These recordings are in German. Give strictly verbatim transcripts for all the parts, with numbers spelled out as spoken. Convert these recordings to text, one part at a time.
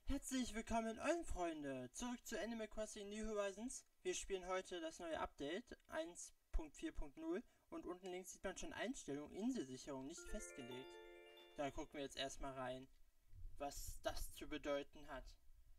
Herzlich willkommen, euren Freunde! Zurück zu Animal Crossing New Horizons. Wir spielen heute das neue Update eins Punkt vier Punkt null und unten links sieht man schon Einstellungen, Inselsicherung nicht festgelegt. Da gucken wir jetzt erstmal rein, was das zu bedeuten hat.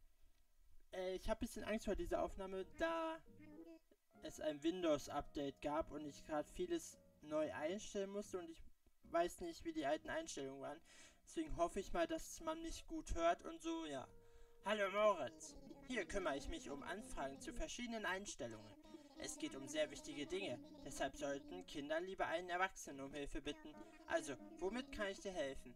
Äh, ich habe ein bisschen Angst vor dieser Aufnahme, da es ein Windows-Update gab und ich gerade vieles neu einstellen musste und ich weiß nicht, wie die alten Einstellungen waren. Deswegen hoffe ich mal, dass man mich gut hört und so, ja. Hallo Moritz, hier kümmere ich mich um Anfragen zu verschiedenen Einstellungen. Es geht um sehr wichtige Dinge, deshalb sollten Kinder lieber einen Erwachsenen um Hilfe bitten. Also, womit kann ich dir helfen?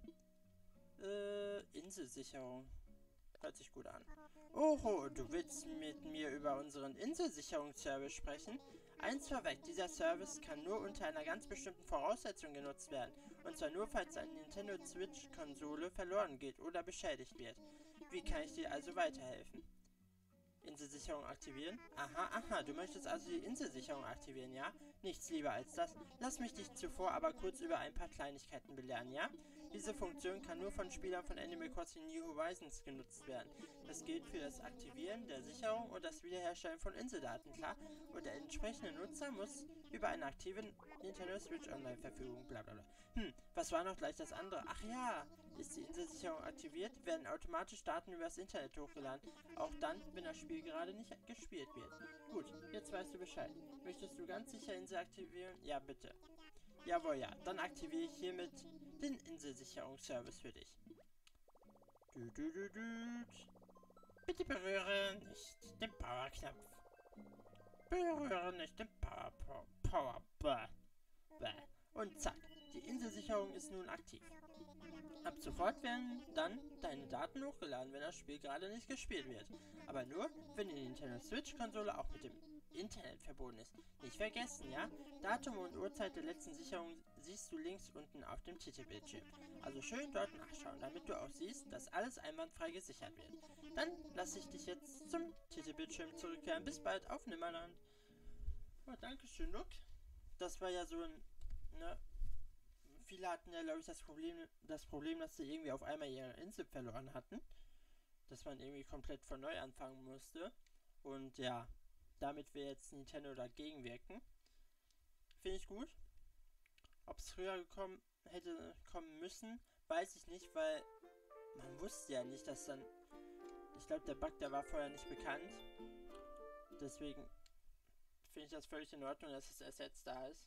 Äh, Inselsicherung. Hört sich gut an. Oho, du willst mit mir über unseren Inselsicherungsservice sprechen? Eins vorweg, dieser Service kann nur unter einer ganz bestimmten Voraussetzung genutzt werden. Und zwar nur, falls eine Nintendo Switch-Konsole verloren geht oder beschädigt wird. Wie kann ich dir also weiterhelfen? Inselsicherung aktivieren? Aha, aha, du möchtest also die Inselsicherung aktivieren, ja? Nichts lieber als das. Lass mich dich zuvor aber kurz über ein paar Kleinigkeiten belehren, ja? Diese Funktion kann nur von Spielern von Animal Crossing New Horizons genutzt werden. Das gilt für das Aktivieren der Sicherung und das Wiederherstellen von Inseldaten, klar? Und der entsprechende Nutzer muss über eine aktive Nintendo Switch Online-Verfügung, bla bla bla. Hm, was war noch gleich das andere? Ach ja, ist die Inselsicherung aktiviert, werden automatisch Daten über das Internet hochgeladen. Auch dann, wenn das Spiel gerade nicht gespielt wird. Gut, jetzt weißt du Bescheid. Möchtest du ganz sicher Insel aktivieren? Ja, bitte. Jawohl, ja. Dann aktiviere ich hiermit den Inselsicherungsservice für dich. Du, du, du, du. Bitte berühre nicht den Powerknopf. Berühre nicht den Power... Power... Power... Bäh. Bäh. Und zack, die Inselsicherung ist nun aktiv. Ab sofort werden dann deine Daten hochgeladen, wenn das Spiel gerade nicht gespielt wird. Aber nur, wenn die Nintendo Switch-Konsole auch mit dem Internet verbunden ist. Nicht vergessen, ja? Datum und Uhrzeit der letzten Sicherung siehst du links unten auf dem Titelbildschirm. Also schön dort nachschauen, damit du auch siehst, dass alles einwandfrei gesichert wird. Dann lasse ich dich jetzt zum Titelbildschirm zurückkehren. Bis bald, auf Nimmerland. Oh, Dankeschön, Luke. Das war ja so ein, ne? Viele hatten ja, glaube ich, das Problem, das Problem, dass sie irgendwie auf einmal ihre Insel verloren hatten. Dass man irgendwie komplett von neu anfangen musste. Und ja, damit wir jetzt Nintendo dagegen wirken. Finde ich gut. Ob es früher gekommen hätte kommen müssen, weiß ich nicht, weil man wusste ja nicht, dass dann... Ich glaube, der Bug, der war vorher nicht bekannt. Deswegen finde ich das völlig in Ordnung, dass es erst jetzt da ist.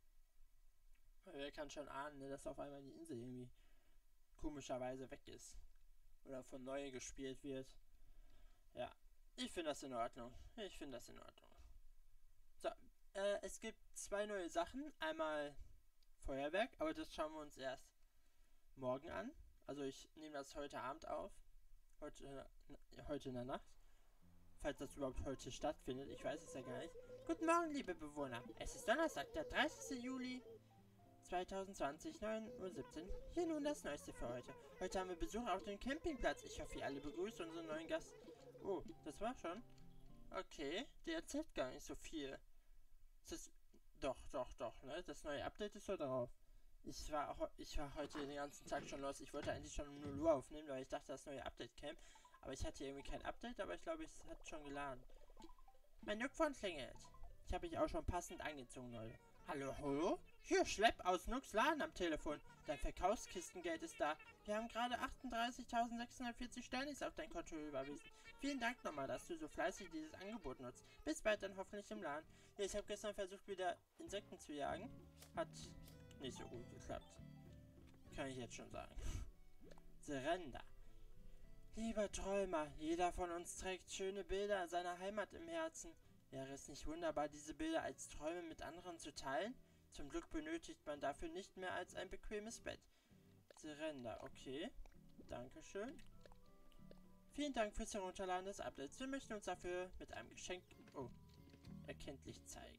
Weil wer kann schon ahnen, ne, dass auf einmal die Insel irgendwie komischerweise weg ist. Oder von neu gespielt wird. Ja, ich finde das in Ordnung. Ich finde das in Ordnung. So, äh, es gibt zwei neue Sachen. Einmal Feuerwerk, aber das schauen wir uns erst morgen an. Also ich nehme das heute Abend auf. Heute, heute in der Nacht. Falls das überhaupt heute stattfindet. Ich weiß es ja gar nicht. Guten Morgen, liebe Bewohner. Es ist Donnerstag, der dreißigste Juli zweitausendzwanzig, neun Uhr siebzehn. Hier nun das Neueste für heute. Heute haben wir Besuch auf dem Campingplatz. Ich hoffe, ihr alle begrüßt unseren neuen Gast. Oh, das war schon. Okay, der erzählt gar nicht so viel. Ist das... Doch, doch, doch, ne? Das neue Update ist so drauf. Ich war, ich war heute den ganzen Tag schon los. Ich wollte eigentlich schon um null Uhr aufnehmen, weil ich dachte, das neue Update käme. Aber ich hatte irgendwie kein Update, aber ich glaube, es hat schon geladen. Mein Nuckphone klingelt. Ich habe mich auch schon passend angezogen, Leute. Hallo, hallo? Hier, Schlepp aus Nucks Laden am Telefon. Dein Verkaufskistengeld ist da. Wir haben gerade achtunddreißigtausendsechshundertvierzig Sternis auf dein Konto überwiesen. Vielen Dank nochmal, dass du so fleißig dieses Angebot nutzt. Bis bald dann hoffentlich im Laden. Ja, ich habe gestern versucht, wieder Insekten zu jagen. Hat nicht so gut geklappt. Kann ich jetzt schon sagen. Surrender. Lieber Träumer, jeder von uns trägt schöne Bilder seiner Heimat im Herzen. Wäre es nicht wunderbar, diese Bilder als Träume mit anderen zu teilen? Zum Glück benötigt man dafür nicht mehr als ein bequemes Bett. Surrender, okay. Dankeschön. Vielen Dank fürs Herunterladen des Updates. Wir möchten uns dafür mit einem Geschenk... Oh. Erkenntlich zeigen.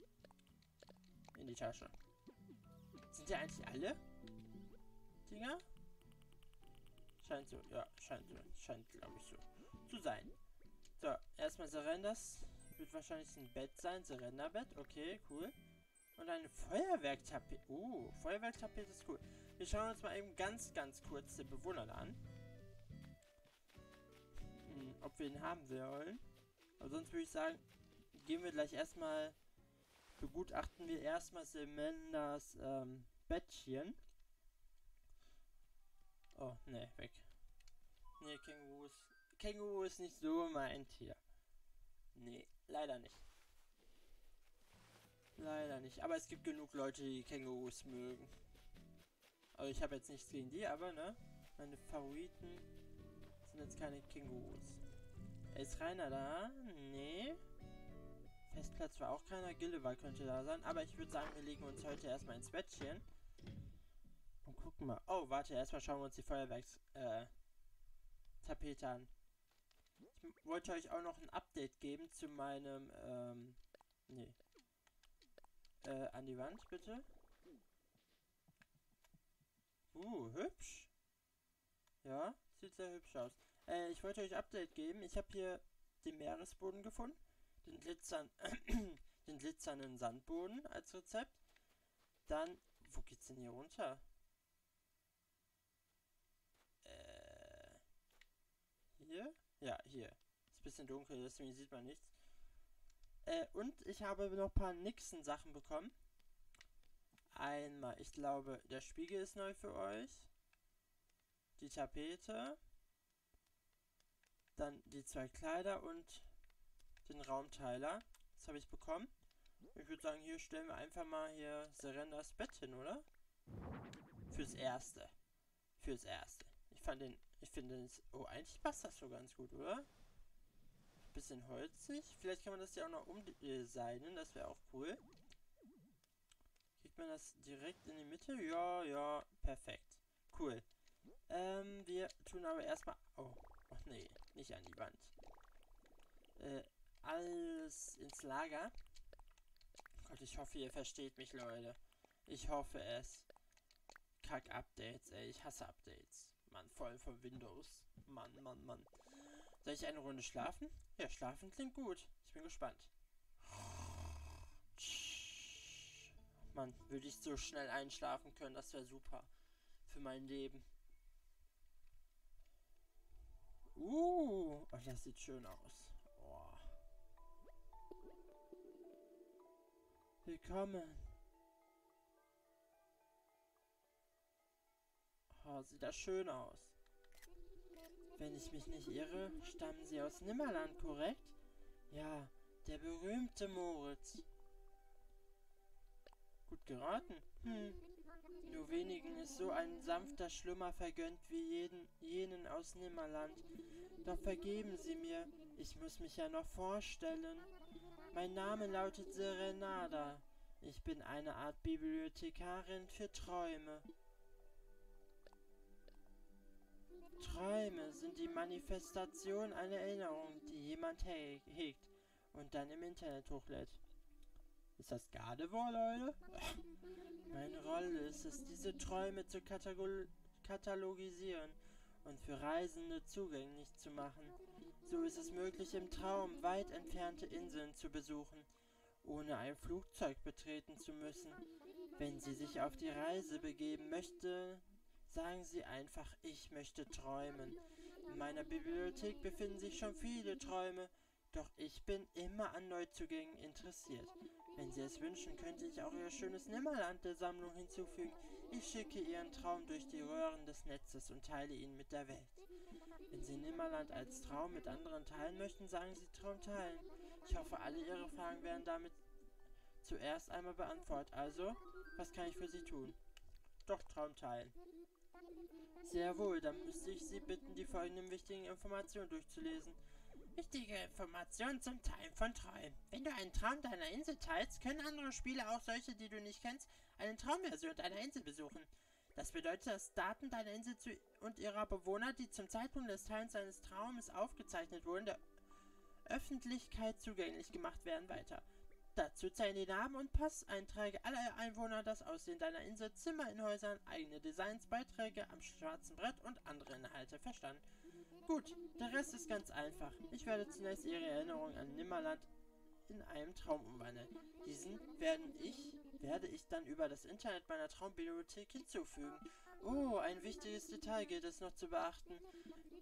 In die Tasche. Sind ja eigentlich alle Dinger? Scheint so, ja, scheint so. Scheint, glaube ich, so zu sein. So, erstmal Surrenders. Wird wahrscheinlich ein Bett sein. Surrenderbett. Okay, cool. Und eine Feuerwerktapete. Uh, Feuerwerktapete ist cool. Wir schauen uns mal eben ganz, ganz kurz den Bewohner an. ob wir ihn haben wollen. Aber sonst würde ich sagen, gehen wir gleich erstmal, begutachten wir erstmal Samandas ähm, Bettchen. Oh, ne, weg. Ne, Känguru ist, Känguru ist nicht so mein Tier. Nee, leider nicht. Leider nicht. Aber es gibt genug Leute, die Kängurus mögen. Also ich habe jetzt nichts gegen die, aber ne, meine Favoriten sind jetzt keine Kängurus. Ist Rainer da? Nee. Festplatz war auch keiner. Gildeval könnte da sein. Aber ich würde sagen, wir legen uns heute erstmal ins Bettchen. Und gucken mal. Oh, warte, erstmal schauen wir uns die Feuerwerks äh, Tapete an. Ich wollte euch auch noch ein Update geben zu meinem, ähm, nee. Äh, an die Wand, bitte. Uh, hübsch. Ja, sieht sehr hübsch aus. Äh, ich wollte euch Update geben. Ich habe hier den Meeresboden gefunden. Den glitzern, den glitzernden Sandboden als Rezept. Dann, wo geht's denn hier runter? Äh, hier? Ja, hier. Ist ein bisschen dunkel, deswegen sieht man nichts. Äh, und ich habe noch ein paar Nixon-Sachen bekommen. Einmal, ich glaube, der Spiegel ist neu für euch. Die Tapete. Dann die zwei Kleider und den Raumteiler. Das habe ich bekommen. Ich würde sagen, hier stellen wir einfach mal hier Serendas Bett hin, oder? Fürs Erste. Fürs Erste. Ich fand den, ich finde den, oh, eigentlich passt das so ganz gut, oder? Bisschen holzig. Vielleicht kann man das ja auch noch umdesignen, das wäre auch cool. Kriegt man das direkt in die Mitte? Ja, ja, perfekt. Cool. Ähm, wir tun aber erstmal, oh, ach nee, nicht an die Wand. Äh, alles ins Lager. Gott, ich hoffe, ihr versteht mich, Leute. Ich hoffe es. Kack-Updates, ey. Ich hasse Updates. Mann, voll von Windows. Mann, Mann, Mann. Soll ich eine Runde schlafen? Ja, schlafen klingt gut. Ich bin gespannt. Mann, würde ich so schnell einschlafen können, das wäre super. Für mein Leben. Uh, oh, das sieht schön aus. Oh. Willkommen. Oh, sieht das schön aus. Wenn ich mich nicht irre, stammen sie aus Nimmerland, korrekt? Ja, der berühmte Moritz. Gut geraten. Hm. Nur wenigen ist so ein sanfter Schlummer vergönnt wie jeden, jenen aus Nimmerland. Doch vergeben Sie mir, ich muss mich ja noch vorstellen. Mein Name lautet Serenada. Ich bin eine Art Bibliothekarin für Träume. Träume sind die Manifestation einer Erinnerung, die jemand he hegt und dann im Internet hochlädt. Ist das Gardevoir, Leute? Meine Rolle ist es, diese Träume zu katalogisieren und für Reisende zugänglich zu machen. So ist es möglich, im Traum weit entfernte Inseln zu besuchen, ohne ein Flugzeug betreten zu müssen. Wenn Sie sich auf die Reise begeben möchten, sagen Sie einfach, ich möchte träumen. In meiner Bibliothek befinden sich schon viele Träume, doch ich bin immer an Neuzugängen interessiert. Wenn Sie es wünschen, könnte ich auch Ihr schönes Nimmerland der Sammlung hinzufügen. Ich schicke Ihren Traum durch die Röhren des Netzes und teile ihn mit der Welt. Wenn Sie Nimmerland als Traum mit anderen teilen möchten, sagen Sie Traum teilen. Ich hoffe, alle Ihre Fragen werden damit zuerst einmal beantwortet. Also, was kann ich für Sie tun? Doch, Traum teilen. Sehr wohl, dann müsste ich Sie bitten, die folgenden wichtigen Informationen durchzulesen. Wichtige Informationen zum Teilen von Träumen. Wenn du einen Traum deiner Insel teilst, können andere Spieler, auch solche, die du nicht kennst, eine Traumversion deiner Insel besuchen. Das bedeutet, dass Daten deiner Insel zu und ihrer Bewohner, die zum Zeitpunkt des Teilens deines Traumes aufgezeichnet wurden, der Öffentlichkeit zugänglich gemacht werden, weiter. Dazu zählen die Namen und Passeinträge aller Einwohner, das Aussehen deiner Insel, Zimmer in Häusern, eigene Designs, Beiträge am schwarzen Brett und andere Inhalte. Verstanden? Gut, der Rest ist ganz einfach. Ich werde zunächst Ihre Erinnerung an Nimmerland in einem Traum umwandeln. Diesen werden ich, werde ich dann über das Internet meiner Traumbibliothek hinzufügen. Oh, ein wichtiges Detail gilt es noch zu beachten.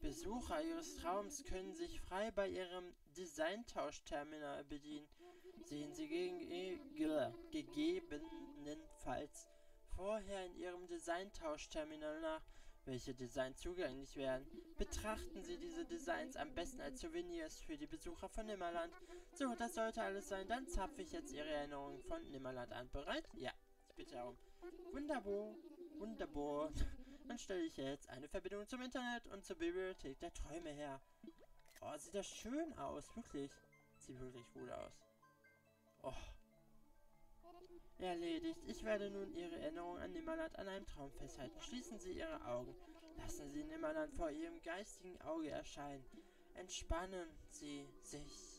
Besucher ihres Traums können sich frei bei ihrem Designtauschterminal bedienen. Sehen Sie gegen, äh, ge, gegebenenfalls vorher in Ihrem Designtauschterminal nach, welche Designs zugänglich werden. Betrachten Sie diese Designs am besten als Souvenirs für die Besucher von Nimmerland. So, das sollte alles sein. Dann zapfe ich jetzt Ihre Erinnerungen von Nimmerland an. Bereit? Ja, ich bitte darum. Wunderbar, wunderbar. Dann stelle ich jetzt eine Verbindung zum Internet und zur Bibliothek der Träume her. Oh, sieht das schön aus, wirklich. Sieht wirklich gut aus. Oh. Erledigt. Ich werde nun Ihre Erinnerung an Nimmerland an einem Traum festhalten. Schließen Sie Ihre Augen. Lassen Sie Nimmerland vor Ihrem geistigen Auge erscheinen. Entspannen Sie sich.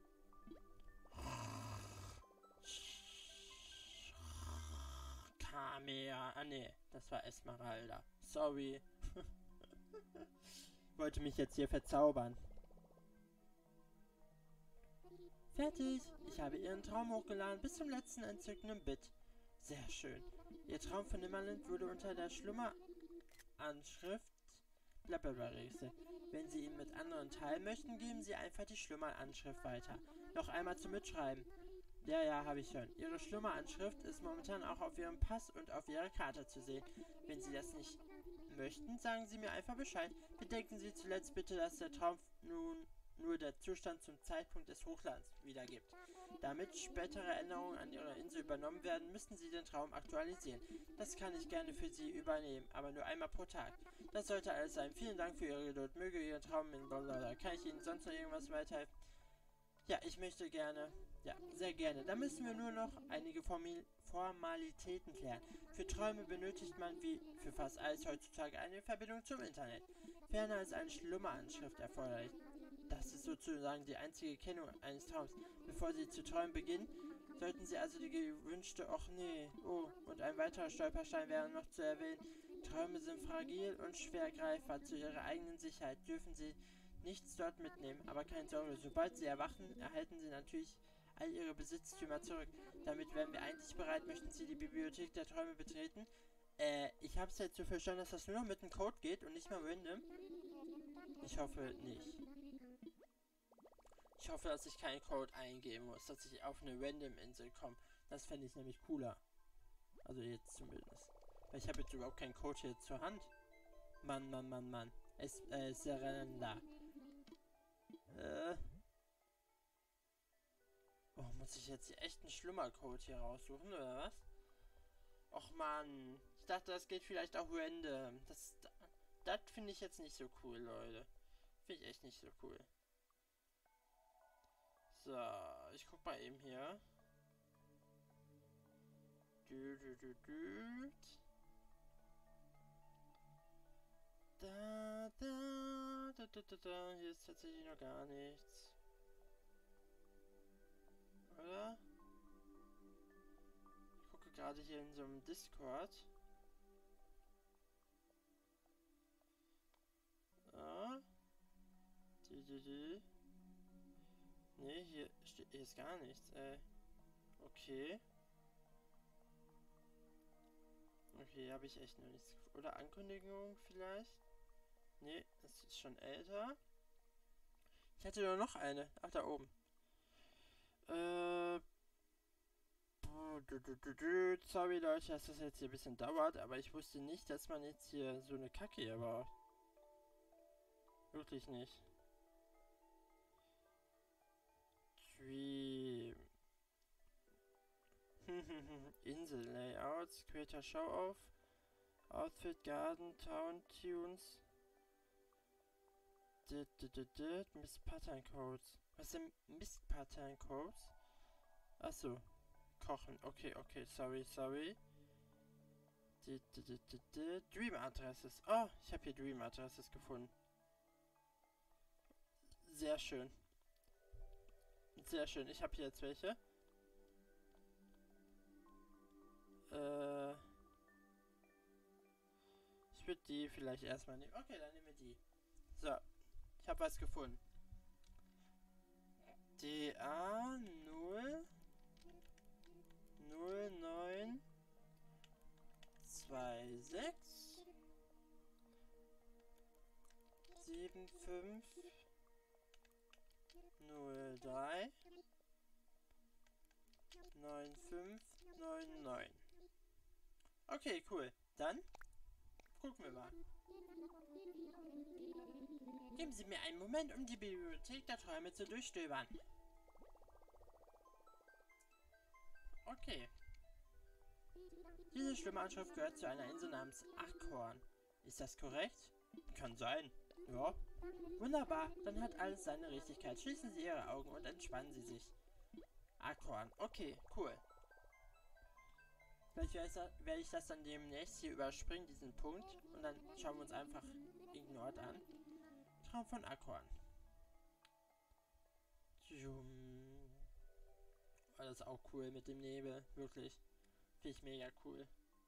Kamea. Ah, nee. Das war Esmeralda. Sorry. Wollte mich jetzt hier verzaubern. Fertig. Ich habe Ihren Traum hochgeladen bis zum letzten entzückenden Bit. Sehr schön. Ihr Traum von Nimmerland wurde unter der Schlummeranschrift blablabla registriert. Wenn Sie ihn mit anderen teilen möchten, geben Sie einfach die Schlummeranschrift weiter. Noch einmal zum Mitschreiben. Ja, ja, habe ich schon. Ihre Schlummeranschrift ist momentan auch auf Ihrem Pass und auf Ihrer Karte zu sehen. Wenn Sie das nicht möchten, sagen Sie mir einfach Bescheid. Bedenken Sie zuletzt bitte, dass der Traum nun nur der Zustand zum Zeitpunkt des Hochladens wiedergibt. Damit spätere Änderungen an Ihrer Insel übernommen werden, müssen Sie den Traum aktualisieren. Das kann ich gerne für Sie übernehmen, aber nur einmal pro Tag. Das sollte alles sein. Vielen Dank für Ihre Geduld. Möge Ihr Traum in Blablabla. Kann ich Ihnen sonst noch irgendwas weiterhelfen? Ja, ich möchte gerne. Ja, sehr gerne. Da müssen wir nur noch einige Formil Formalitäten klären. Für Träume benötigt man wie für fast alles heutzutage eine Verbindung zum Internet. Ferner ist eine Schlummeranschrift erforderlich. Das ist sozusagen die einzige Kennung eines Traums. Bevor Sie zu träumen beginnen, sollten Sie also die gewünschte, och nee, oh, und ein weiterer Stolperstein wäre noch zu erwähnen. Träume sind fragil und schwer greifbar. Zu Ihrer eigenen Sicherheit dürfen Sie nichts dort mitnehmen, aber keine Sorge, sobald Sie erwachen, erhalten Sie natürlich all Ihre Besitztümer zurück. Damit wären wir eigentlich bereit. Möchten Sie die Bibliothek der Träume betreten? Äh, ich habe es jetzt so verstanden, dass das nur noch mit einem Code geht und nicht mal random. Ich hoffe nicht. Ich hoffe, dass ich keinen Code eingeben muss, dass ich auf eine Random-Insel komme. Das fände ich nämlich cooler. Also jetzt zumindest. Weil ich habe jetzt überhaupt keinen Code hier zur Hand. Mann, Mann, Mann, Mann. Es, äh, Serenda. Äh. Oh, muss ich jetzt hier echt einen Schlummercode hier raussuchen, oder was? Och, Mann. Ich dachte, das geht vielleicht auch random. Das, das finde ich jetzt nicht so cool, Leute. Finde ich echt nicht so cool. So, ich guck mal eben hier. Du, du, du, du. Da, da, da, da, da, da. Hier ist tatsächlich noch gar nichts. Oder? Ich gucke gerade hier in so einem Discord. Ah. Die, die, die. Nee, hier steht hier ist gar nichts, ey. Okay. Okay, habe ich echt noch nichts gefunden. Oder Ankündigung vielleicht? Nee, das ist schon älter. Ich hatte nur noch eine. Ach, da oben. Äh. Sorry Leute, dass das jetzt hier ein bisschen dauert, aber ich wusste nicht, dass man jetzt hier so eine Kacke hier braucht. Wirklich nicht. Dream. Insel Layouts, Creator Show Off, Outfit Garden, Town Tunes. Miss Pattern Codes. Was sind Miss Pattern Codes? Achso. Kochen. Okay, okay, sorry, sorry. Dream Adresses. Oh, ich habe hier Dream Adresses gefunden. Sehr schön. Sehr schön. Ich habe hier jetzt welche. Äh. Ich würde die vielleicht erstmal nehmen. Okay, dann nehmen wir die. So. Ich habe was gefunden. D A null null neun zwei sechs sieben fünf null drei neun fünf neun neun. Okay, cool. Dann gucken wir mal. Geben Sie mir einen Moment, um die Bibliothek der Träume zu durchstöbern. Okay. Diese Stimmanschrift gehört zu einer Insel namens Acorn. Ist das korrekt? Kann sein. Ja. Wunderbar, dann hat alles seine Richtigkeit. Schließen Sie Ihre Augen und entspannen Sie sich. Acorn. Okay, cool. Vielleicht werde ich das dann demnächst hier überspringen, diesen Punkt. Und dann schauen wir uns einfach irgendeinen Ort an. Traum von Acorn. Oh, das ist auch cool mit dem Nebel. Wirklich. Finde ich mega cool.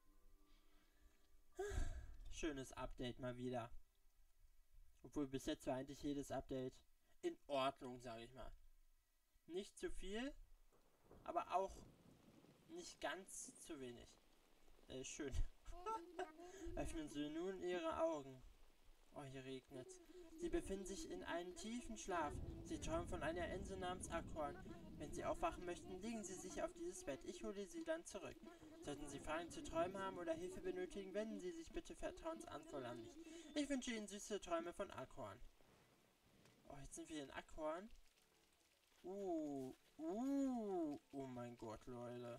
Schönes Update mal wieder. Obwohl bis jetzt war eigentlich jedes Update in Ordnung, sage ich mal. Nicht zu viel, aber auch nicht ganz zu wenig. Äh, schön. Öffnen Sie nun Ihre Augen. Oh, hier regnet. Sie befinden sich in einem tiefen Schlaf. Sie träumen von einer Insel namens Acorn. Wenn Sie aufwachen möchten, legen Sie sich auf dieses Bett. Ich hole Sie dann zurück. Sollten Sie Fragen zu Träumen haben oder Hilfe benötigen, wenden Sie sich bitte vertrauensvoll an mich. Ich wünsche Ihnen süße Träume von Acorn. Oh, jetzt sind wir in Acorn. Uh, uh, oh mein Gott, Leute.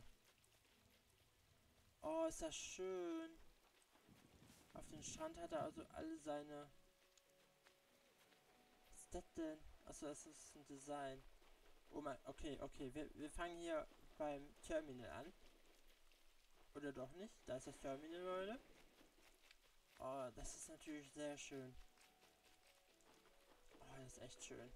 Oh, ist das schön. Auf dem Strand hat er also alle seine... Was ist das denn? Achso, das ist ein Design. Oh mein, okay, okay. Wir, wir fangen hier beim Terminal an. Oder doch nicht? Da ist das Terminal, Leute. Oh, das ist natürlich sehr schön. Oh, das ist echt schön.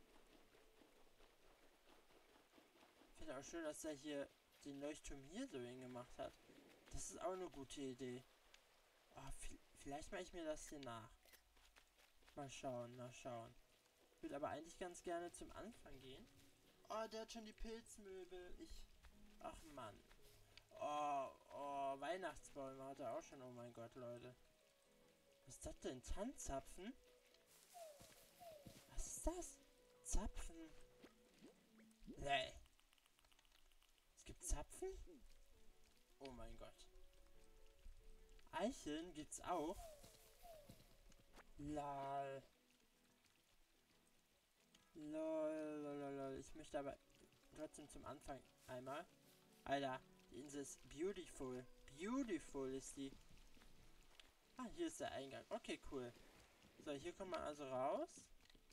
Ich finde auch schön, dass er hier den Leuchtturm hier so hingemacht hat. Das ist auch eine gute Idee. Oh, vielleicht mache ich mir das hier nach. Mal schauen, mal schauen. Ich würde aber eigentlich ganz gerne zum Anfang gehen. Oh, der hat schon die Pilzmöbel. Ich... Ach, Mann. Oh, oh, Weihnachtsbäume hat er auch schon. Oh mein Gott, Leute. Was ist das denn? Tanzzapfen? Was ist das? Zapfen? Nee. Es gibt Zapfen? Oh mein Gott. Eicheln gibt's auch. Lol. Lol, lol, lol, lol. Ich möchte aber trotzdem zum Anfang einmal. Alter, die Insel ist beautiful. Beautiful ist die. Ah, hier ist der Eingang. Okay, cool. So, hier kommt man also raus.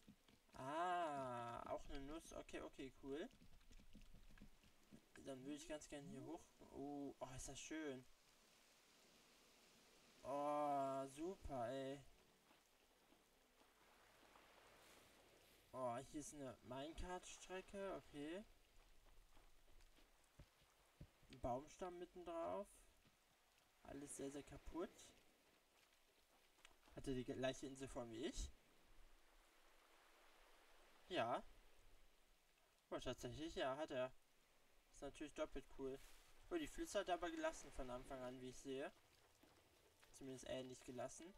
Ah, auch eine Nuss. Okay, okay, cool. Dann würde ich ganz gerne hier hoch. Oh, oh, ist das schön. Oh, super, ey. Oh, hier ist eine Minecart-Strecke. Okay. Ein Baumstamm mitten drauf. Alles sehr, sehr kaputt. Hat er die gleiche Inselform wie ich? Ja. Oh, tatsächlich, ja, hat er. Ist natürlich doppelt cool. Oh, die Flüsse hat er aber gelassen von Anfang an, wie ich sehe. Zumindest ähnlich gelassen.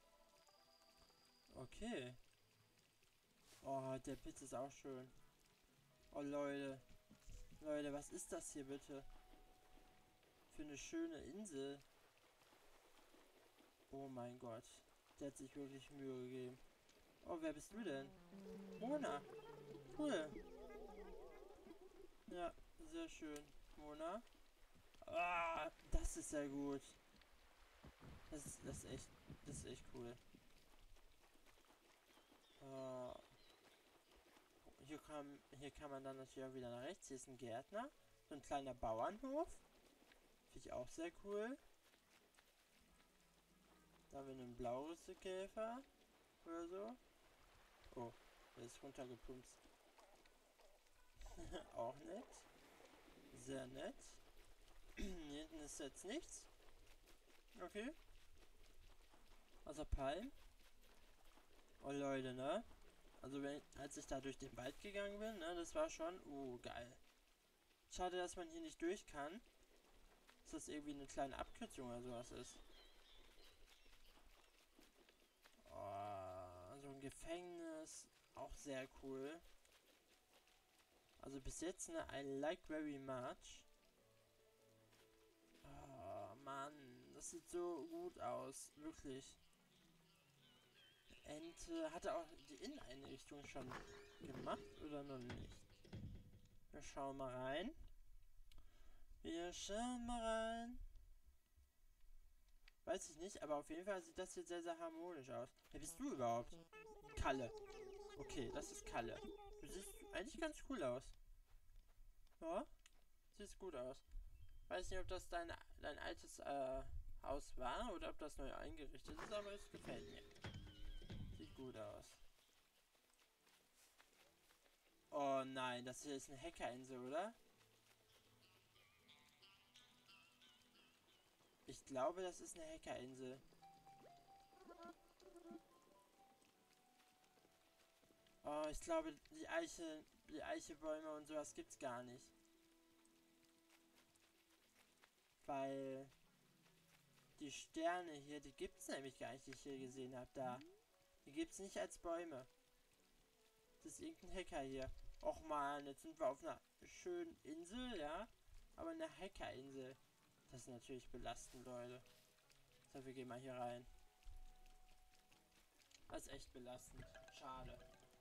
Okay. Oh, der Pizza ist auch schön. Oh, Leute. Leute, was ist das hier bitte? Für eine schöne Insel. Oh mein Gott. Der hat sich wirklich Mühe gegeben. Oh, wer bist du denn? Mona. Cool. Ja, sehr schön. Mona. Ah, das ist ja gut. Das ist, das ist echt, das ist echt cool. Uh, hier, kann, hier kann man dann natürlich auch wieder nach rechts. Hier ist ein Gärtner. So ein kleiner Bauernhof. Finde ich auch sehr cool. Da haben wir einen Blaurüsselkäfer. Oder so. Oh, der ist runtergeplumpst. Auch nett. Sehr nett. Hier hinten ist jetzt nichts. Okay. Außer Palm. Oh Leute, ne? Also wenn, als ich da durch den Wald gegangen bin, ne, das war schon, uh, geil. Schade, dass man hier nicht durch kann. Dass das irgendwie eine kleine Abkürzung oder sowas ist. Oh, so ein Gefängnis. Auch sehr cool. Also bis jetzt, ne, I like very much. Oh, Mann. Das sieht so gut aus. Wirklich. Ente. Hat er auch die Inneneinrichtung schon gemacht oder noch nicht? Wir schauen mal rein. Wir schauen mal rein. Weiß ich nicht, aber auf jeden Fall sieht das hier sehr, sehr harmonisch aus. Wer bist du überhaupt? Kalle. Okay, das ist Kalle. Du siehst eigentlich ganz cool aus. Ja? Siehst gut aus. Weiß nicht, ob das dein, dein altes äh, Haus war oder ob das neu eingerichtet ist, aber es gefällt mir. Sieht gut aus. Oh nein, das hier ist eine Hackerinsel, oder? Ich glaube, das ist eine Hackerinsel. Oh, ich glaube, die Eiche, die Eichebäume und sowas gibt's gar nicht. Weil die Sterne hier, die gibt's nämlich gar nicht, die ich hier gesehen habe, da. Die gibt's nicht als Bäume. Das ist irgendein Hacker hier. Och man, jetzt sind wir auf einer schönen Insel, ja? Aber eine Hackerinsel. Das ist natürlich belastend, Leute. So, wir gehen mal hier rein. Das ist echt belastend. Schade.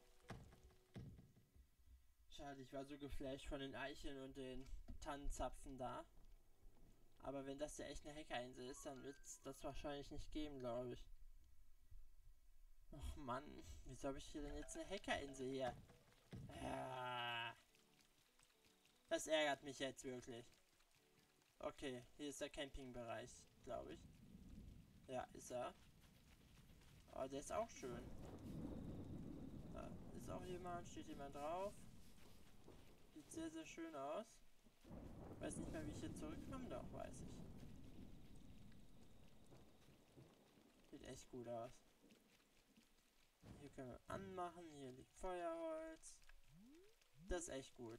Schade, ich war so geflasht von den Eicheln und den Tannenzapfen da. Aber wenn das ja echt eine Hackerinsel ist, dann wird es das wahrscheinlich nicht geben, glaube ich. Och Mann, wieso habe ich hier denn jetzt eine Hackerinsel hier? Ah, das ärgert mich jetzt wirklich. Okay, hier ist der Campingbereich, glaube ich. Ja, ist er. Oh, der ist auch schön. Da ist auch jemand, steht jemand drauf. Sieht sehr, sehr schön aus. Weiß nicht mehr, wie ich hier zurückkomme, doch weiß ich. Sieht echt gut aus. Hier können wir anmachen, hier liegt Feuerholz. Das ist echt gut.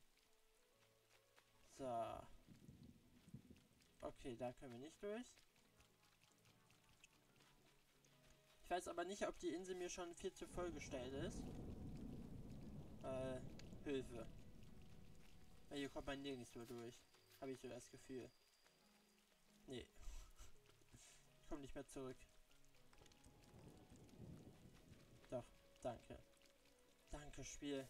So. Okay, da können wir nicht durch. Ich weiß aber nicht, ob die Insel mir schon viel zu vollgestellt ist. Äh, Hilfe. Weil hier kommt man nirgendwo durch. Habe ich so das Gefühl. Nee. Ich komme nicht mehr zurück. Doch, danke. Danke, Spiel.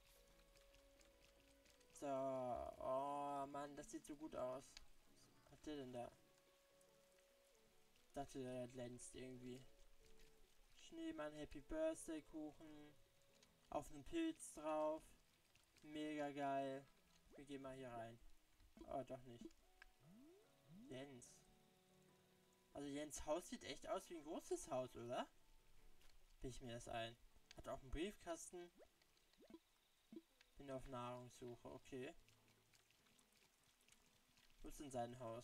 So, oh Mann, das sieht so gut aus. Was hat der denn da? Ich dachte, der glänzt irgendwie. Schneemann, Happy Birthday Kuchen. Auf einem Pilz drauf. Mega geil. Wir gehen mal hier rein. Oh, doch nicht. Jens. Also Jens Haus sieht echt aus wie ein großes Haus, oder? Bin ich mir das ein. Hat auch einen Briefkasten. Bin auf Nahrungssuche, okay. Wo ist denn sein Haus?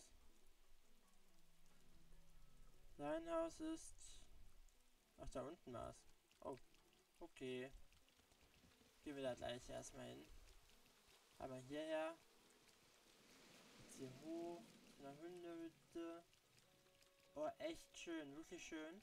Sein Haus ist... Ach, da unten war es. Oh, okay. Gehen wir da gleich erstmal hin. Aber hierher. Jetzt hier hoch. Zu einer Hundehütte. Oh, echt schön. Wirklich schön.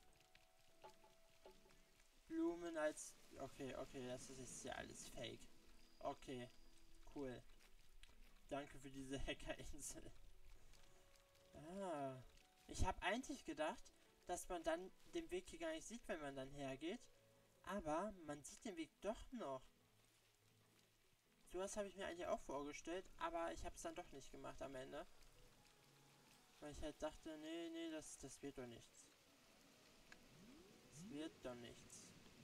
Blumen als... Okay, okay, das ist jetzt ja alles fake. Okay, cool. Danke für diese Hackerinsel. Ah. Ich habe eigentlich gedacht, dass man dann den Weg hier gar nicht sieht, wenn man dann hergeht. Aber man sieht den Weg doch noch. Sowas habe ich mir eigentlich auch vorgestellt, aber ich habe es dann doch nicht gemacht am Ende. Weil ich halt dachte, nee, nee, das, das wird doch nichts. Das wird doch nichts.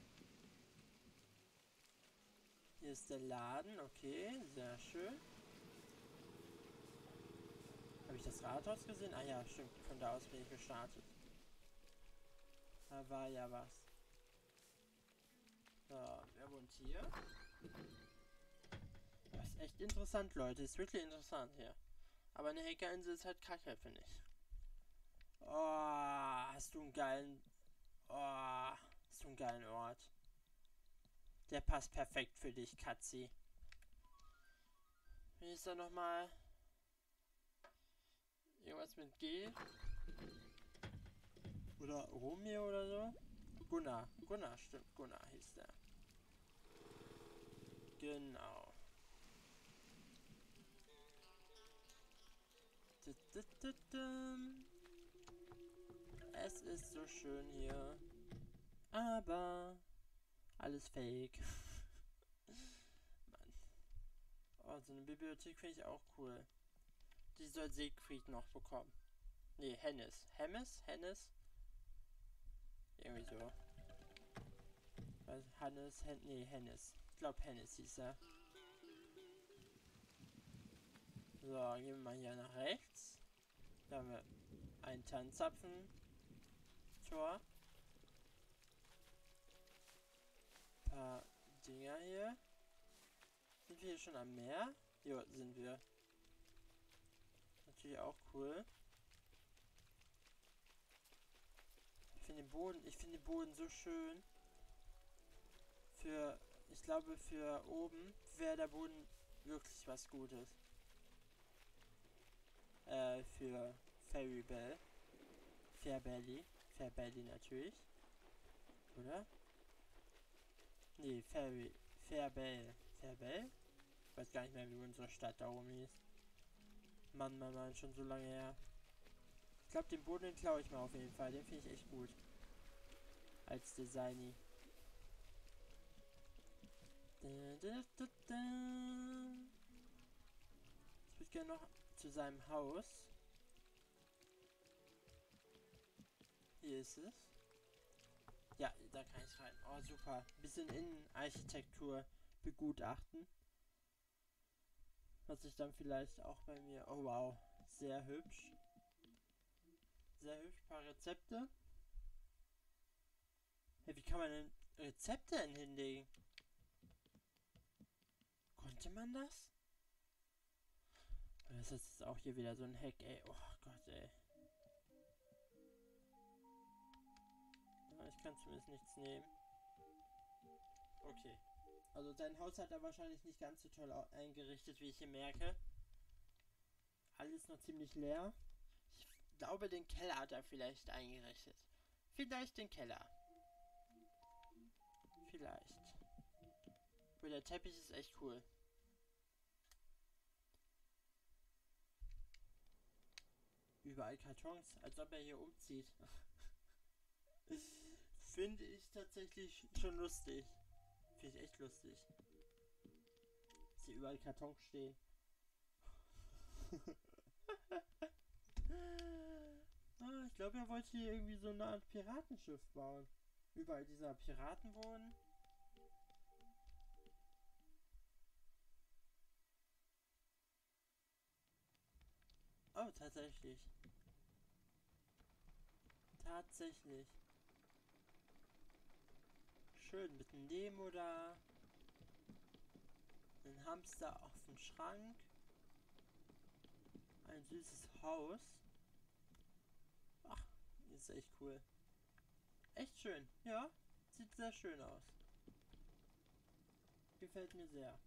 Hier ist der Laden, okay, sehr schön. Habe ich das Rathaus gesehen? Ah ja, stimmt, von da aus bin ich gestartet. Da war ja was. So, wer wohnt hier? Das ist echt interessant, Leute. Ist wirklich interessant hier. Aber eine Hackerinsel ist halt kacke, finde ich. Oh, hast du einen geilen... Oh, hast du einen geilen Ort. Der passt perfekt für dich, Katzi. Wie ist da nochmal? Irgendwas mit G? Oder Romeo oder so? Gunnar. Gunnar, stimmt, Gunnar hieß der. Genau. Es ist so schön hier. Aber alles fake. Mann. Oh, so eine Bibliothek finde ich auch cool. Die soll Siegfried noch bekommen. Nee, Hennes. Hemmes? Hennes? Irgendwie so. Also Hannes, Hen nee, Hennes. Ich glaube Hennes hieß er. So, gehen wir mal hier nach rechts. Da haben wir ein Tannenzapfen. Tor. Ein paar Dinger hier. Sind wir hier schon am Meer? Jo, sind wir. Natürlich auch cool. Ich finde den Boden, ich finde den Boden so schön. Für, ich glaube für oben wäre der Boden wirklich was Gutes. Äh, für Fairy Bell. Fairbelly. Fairbelly natürlich. Oder? Nee, Fairy. Fairbell. Fairbell? Ich weiß gar nicht mehr, wie unsere Stadt da oben hieß. Mann, Mann, Mann, schon so lange her. Ich glaube, den Boden klaue ich mal auf jeden Fall. Den finde ich echt gut. Als Designy. Da, da, da, da. Ich würde gerne noch zu seinem Haus. Hier ist es. Ja, da kann ich rein. Oh, super. Bisschen Innenarchitektur begutachten. Was ich dann vielleicht auch bei mir... Oh, wow. Sehr hübsch. Sehr hübsch. Ein paar Rezepte. Hey, wie kann man denn Rezepte denn hinlegen? Konnte man das? Das ist jetzt auch hier wieder so ein Hack, ey. Oh Gott, ey. Ich kann zumindest nichts nehmen. Okay. Also sein Haus hat er wahrscheinlich nicht ganz so toll eingerichtet, wie ich hier merke. Alles noch ziemlich leer. Ich glaube, den Keller hat er vielleicht eingerichtet. Vielleicht den Keller. Vielleicht. Aber der Teppich ist echt cool. Überall Kartons, als ob er hier umzieht. Finde ich tatsächlich schon lustig. Finde ich echt lustig. Dass hier überall Kartons stehen. Ah, ich glaube, er wollte hier irgendwie so eine Art Piratenschiff bauen. Überall dieser Piraten wohnen. Oh, tatsächlich. Tatsächlich. Schön mit einem Nemo da. Ein Hamster auf dem Schrank. Ein süßes Haus. Ach, ist echt cool. Echt schön. Ja, sieht sehr schön aus. Gefällt mir sehr.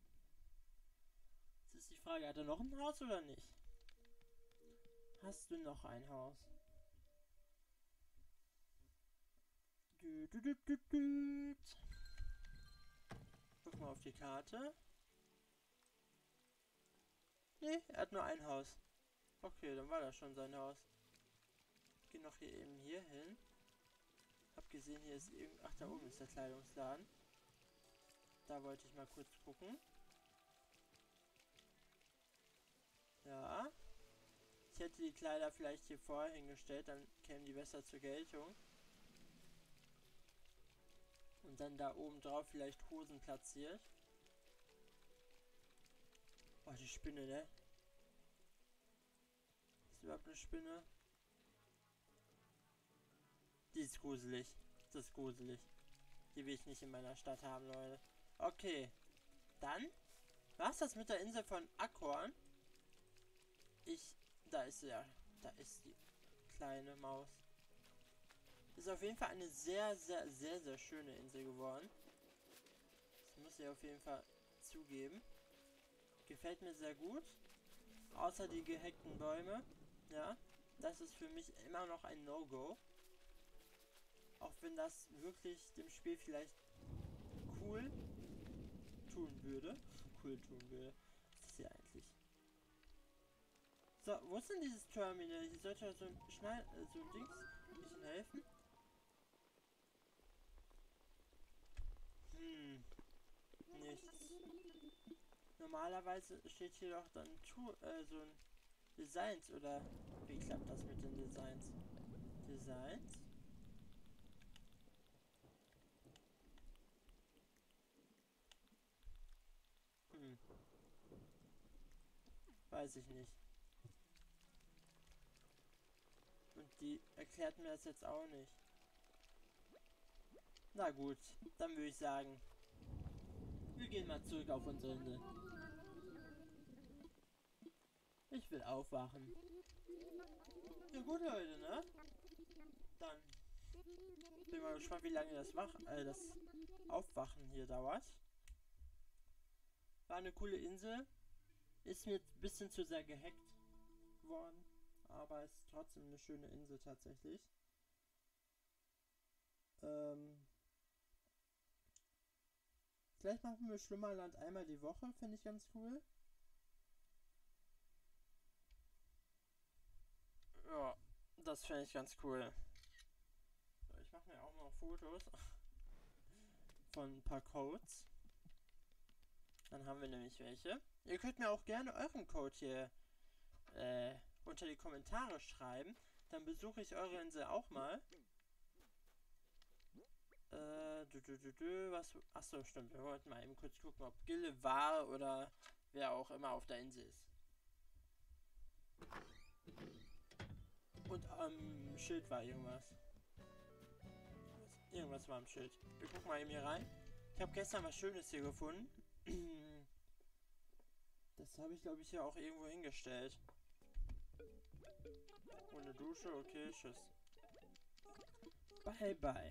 Jetzt ist die Frage, hat er noch ein Haus oder nicht? Hast du noch ein Haus? Du, du, du, du, du. Guck mal auf die Karte. Nee, er hat nur ein Haus. Okay, dann war das schon sein Haus. Ich gehe noch hier eben hier hin. Hab gesehen, hier ist irgend... Ach, da oben ist der Kleidungsladen. Da wollte ich mal kurz gucken. Ja. Ich hätte die Kleider vielleicht hier vorher hingestellt, dann kämen die besser zur Geltung. Und dann da oben drauf vielleicht Hosen platziert. Oh, die Spinne, ne? Ist überhaupt eine Spinne? Die ist gruselig. Das ist gruselig. Die will ich nicht in meiner Stadt haben, Leute. Okay. Dann war's das mit der Insel von Acorn. Ich... Da ist sie ja. Da ist die kleine Maus. Ist auf jeden Fall eine sehr, sehr, sehr, sehr schöne Insel geworden. Das muss ich auf jeden Fall zugeben. Gefällt mir sehr gut. Außer die gehackten Bäume. Ja. Das ist für mich immer noch ein No-Go. Auch wenn das wirklich dem Spiel vielleicht cool tun würde. Cool tun würde. Was ist hier eigentlich? So, wo ist denn dieses Terminal? Hier sollte ja so ein Schnell... Äh, so ein Dings ein bisschen helfen. Hm. Nichts. Normalerweise steht hier doch dann tu, äh, so ein Designs, oder wie klappt das mit den Designs? Designs? Hm. Weiß ich nicht. Und die erklärt mir das jetzt auch nicht. Na gut, dann würde ich sagen, wir gehen mal zurück auf unsere Insel. Ich will aufwachen. Ja gut, Leute, ne? Dann bin mal gespannt, wie lange das, Wach äh, das Aufwachen hier dauert. War eine coole Insel. Ist mir ein bisschen zu sehr gehackt worden. Aber ist trotzdem eine schöne Insel tatsächlich. Ähm... Vielleicht machen wir Schlummerland einmal die Woche, finde ich ganz cool. Ja, das finde ich ganz cool. So, ich mache mir auch mal Fotos von ein paar Codes. Dann haben wir nämlich welche. Ihr könnt mir auch gerne euren Code hier äh, unter die Kommentare schreiben. Dann besuche ich eure Insel auch mal. Äh, du, du, du, du, was... Achso, stimmt. Wir wollten mal eben kurz gucken, ob Gille war oder wer auch immer auf der Insel ist. Und am Schild war irgendwas. Irgendwas war am Schild. Wir gucken mal eben hier rein. Ich habe gestern was Schönes hier gefunden. Das habe ich, glaube ich, hier auch irgendwo hingestellt. Ohne Dusche, okay, tschüss. Bye, bye.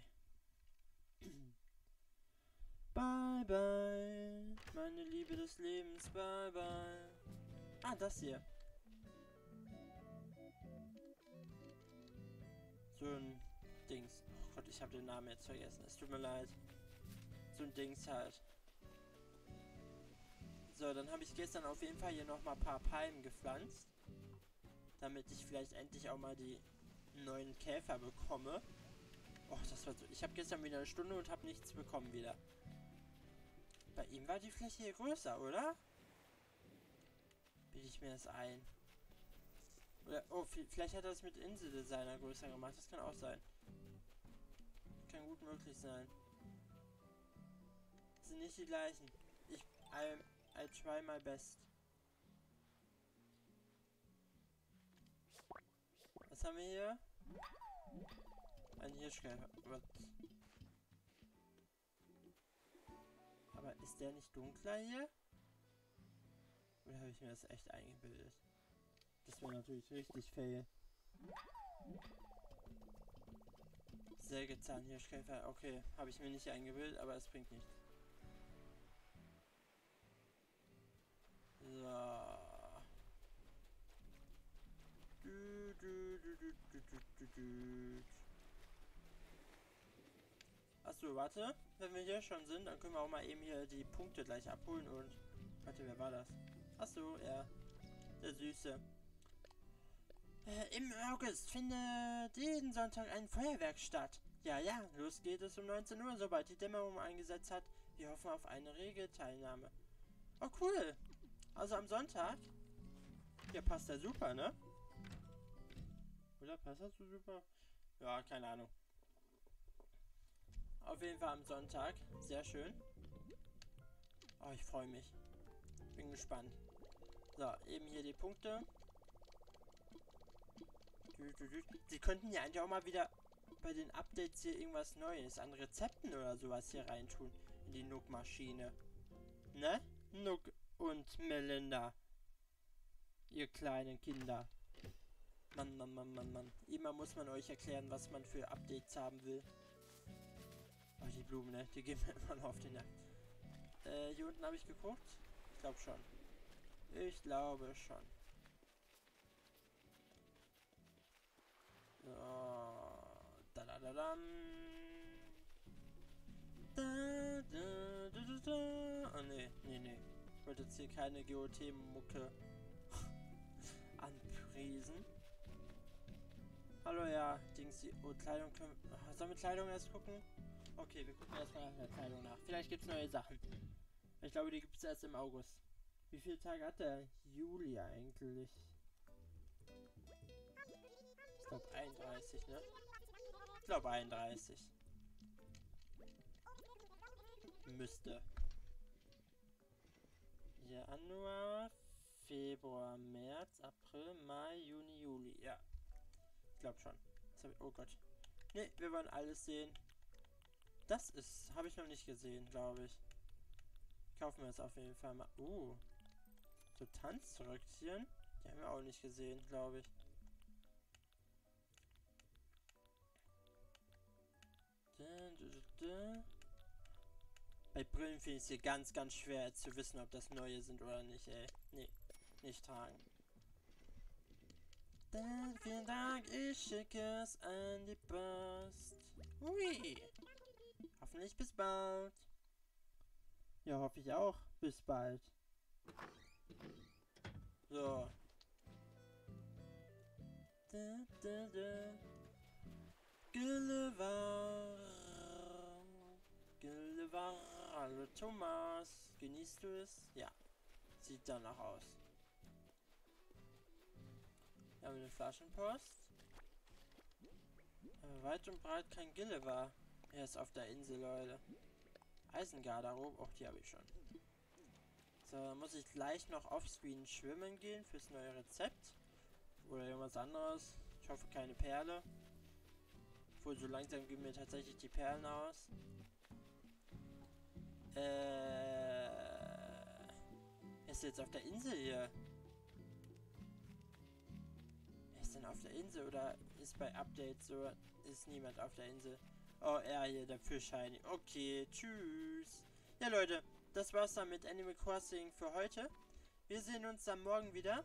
Bye, bye. Meine Liebe des Lebens, bye, bye. Ah, das hier. So ein Dings. Oh Gott, ich habe den Namen jetzt vergessen. Es tut mir leid. So ein Dings halt. So, dann habe ich gestern auf jeden Fall hier nochmal ein paar Palmen gepflanzt. Damit ich vielleicht endlich auch mal die neuen Käfer bekomme. Oh, das war so. Ich habe gestern wieder eine Stunde und habe nichts bekommen wieder. Bei ihm war die Fläche hier größer, oder? Bilde ich mir das ein. Oder, oh, vielleicht hat er das mit Inseldesigner größer gemacht. Das kann auch sein. Kann gut möglich sein. Das sind nicht die gleichen. Ich, I, I try my best. Was haben wir hier? Ein Hirschkäfer. What? Aber ist der nicht dunkler hier? Oder habe ich mir das echt eingebildet? Das wäre natürlich richtig fail. Sägezahnhirschkäfer. Okay, habe ich mir nicht eingebildet, aber es bringt nichts. So. Du, du, du, du, du, du, du, du. Achso, warte. Wenn wir hier schon sind, dann können wir auch mal eben hier die Punkte gleich abholen und... Warte, wer war das? Achso, er. Der Süße. Äh, Im August findet jeden Sonntag ein Feuerwerk statt. Ja, ja, los geht es um neunzehn Uhr, sobald die Dämmerung eingesetzt hat. Wir hoffen auf eine rege Teilnahme. Oh, cool. Also am Sonntag? Ja, passt ja super, ne? Oder passt das so super? Ja, keine Ahnung. Auf jeden Fall am Sonntag. Sehr schön. Oh, ich freue mich. Bin gespannt. So, eben hier die Punkte. Sie könnten ja eigentlich auch mal wieder bei den Updates hier irgendwas Neues an Rezepten oder sowas hier reintun. In die Nook-Maschine. Ne? Nook und Melinda. Ihr kleinen Kinder. Mann, Mann, Mann, Mann, Mann. Immer muss man euch erklären, was man für Updates haben will. Oh, die Blumen, ne? Die gehen mir immer noch auf den Nacken. Äh, hier unten habe ich geguckt. Ich glaube schon. Ich glaube schon. So. Da da da dam. Da, da, da, da, da. Oh ne, ne, ne. Ich wollte jetzt hier keine G O T-Mucke anpriesen. Hallo, ja, Dingsy. Oh, Kleidung können wir... Sollen wir Kleidung erst gucken? Okay, wir gucken erstmal nach der Kleidung nach. Vielleicht gibt es neue Sachen. Ich glaube, die gibt es erst im August. Wie viele Tage hat der Juli eigentlich? Ich glaube einunddreißig, ne? Ich glaube einunddreißig. Müsste. Januar, Februar, März, April, Mai, Juni, Juli. Ja. Ich glaube schon. Hab ich, oh Gott. Ne, wir wollen alles sehen. Das ist, habe ich noch nicht gesehen, glaube ich. Kaufen wir es auf jeden Fall mal. Uh. So Tanzröckchen. Die haben wir auch nicht gesehen, glaube ich. Da, da, da, da. Bei Brillen finde ich es hier ganz, ganz schwer zu wissen, ob das neue sind oder nicht, ey. Nee, nicht tragen. Dann, vielen Dank, ich schicke es an die Post. Hui. Hoffentlich bis bald. Ja, hoffe ich auch. Bis bald. So. Da, da, da. Gulliver. Gulliver. Hallo Thomas. Genießt du es? Ja. Sieht danach aus. Wir haben eine Flaschenpost. Aber weit und breit kein Gulliver. Er ist auf der Insel, Leute. Eisengarderobe, auch die habe ich schon. So, dann muss ich gleich noch offscreen schwimmen gehen fürs neue Rezept. Oder irgendwas anderes. Ich hoffe keine Perle. Obwohl, so langsam gehen mir tatsächlich die Perlen aus. Äh... Ist jetzt auf der Insel hier? Wer ist denn auf der Insel? Oder ist bei Updates so, ist niemand auf der Insel? Oh, er hier, der Fischheini. Okay, tschüss. Ja, Leute, das war's dann mit Animal Crossing für heute. Wir sehen uns dann morgen wieder.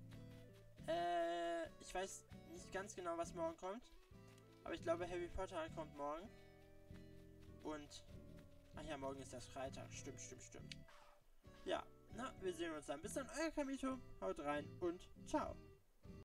Äh, ich weiß nicht ganz genau, was morgen kommt. Aber ich glaube, Harry Potter kommt morgen. Und, ach ja, morgen ist das Freitag. Stimmt, stimmt, stimmt. Ja, na, wir sehen uns dann. Bis dann, euer Kamito. Haut rein und ciao.